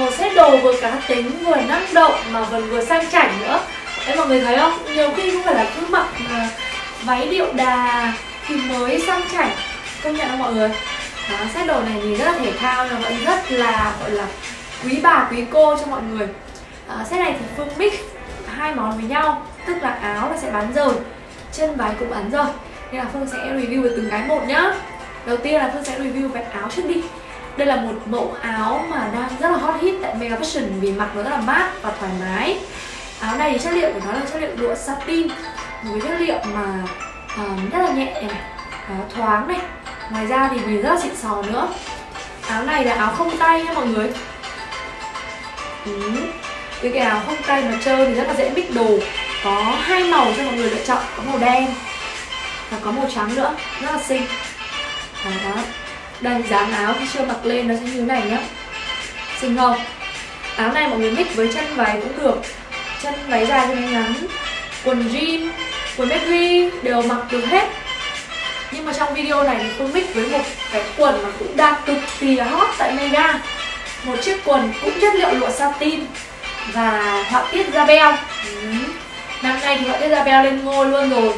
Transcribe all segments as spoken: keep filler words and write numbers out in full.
Một set đồ vừa cá tính, vừa năng động mà vẫn vừa sang chảnh nữa. Đấy, mọi người thấy không? Nhiều khi không phải là cứ mặc uh, váy điệu đà thì mới sang chảnh. Công nhận không mọi người? Đó, set đồ này nhìn rất là thể thao nhưng vẫn rất là gọi là quý bà quý cô cho mọi người. uh, Set này thì Phương mix hai món với nhau, tức là áo là sẽ bán rồi, chân váy cũng bán rồi, nên là Phương sẽ review về từng cái một nhá. Đầu tiên là Phương sẽ review về áo trước đi. Đây là một mẫu áo mà đang rất là hot hit tại Mega Fashion vì mặc nó rất là mát và thoải mái. Áo này thì chất liệu của nó là chất liệu lụa satin, một cái chất liệu mà uh, rất là nhẹ này, uh, thoáng này. Ngoài ra thì nhìn rất là xịn sò nữa. Áo này là áo không tay nha mọi người. ừ. Cái cái áo không tay mà trơn thì rất là dễ mix đồ. Có hai màu cho mọi người lựa chọn, có màu đen và có màu trắng nữa, rất là xinh. Đó, đó. Đây dáng áo khi chưa mặc lên nó sẽ như thế này nhá. Xinh không? Áo này mọi người mix với chân váy cũng được, chân váy dài chân ngắn, quần jean, quần baggy đều mặc được hết. Nhưng mà trong video này thì Phương mix với một cái quần mà cũng đang cực kỳ là hot tại Mega. Một chiếc quần cũng chất liệu lụa satin và họa tiết da beo. ừ. Năm nay thì họa tiết da beo lên ngôi luôn rồi.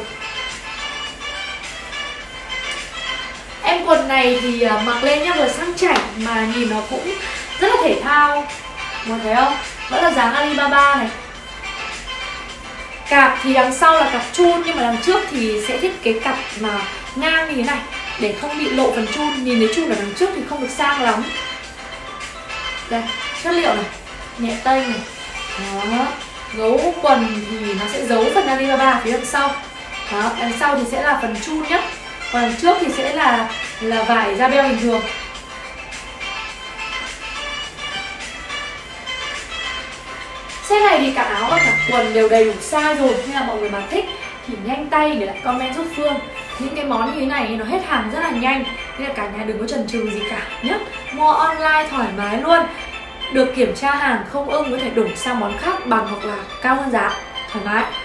Em quần này thì mặc lên nhá, vừa sang chảnh mà nhìn nó cũng rất là thể thao. Mọi người thấy không? Vẫn là dáng Alibaba này. Cạp thì đằng sau là cạp chun, nhưng mà đằng trước thì sẽ thiết kế cạp mà ngang như thế này để không bị lộ phần chun. Nhìn thấy chun ở đằng trước thì không được sang lắm. Đây, chất liệu này, nhẹ tây này. Đó. Gấu quần thì nó sẽ giấu phần Alibaba phía đằng sau. Đó, đằng sau thì sẽ là phần chun nhá. Còn đằng trước thì sẽ là là vải da beo bình thường. Set này thì cả áo và cả quần đều đầy đủ size rồi, nên là mọi người mà thích thì nhanh tay để lại comment giúp Phương. Những cái món như thế này nó hết hàng rất là nhanh, nên là cả nhà đừng có chần chừ gì cả nhé. Mua online thoải mái luôn, được kiểm tra hàng, không ưng có thể đổi sang món khác bằng hoặc là cao hơn giá, thoải mái.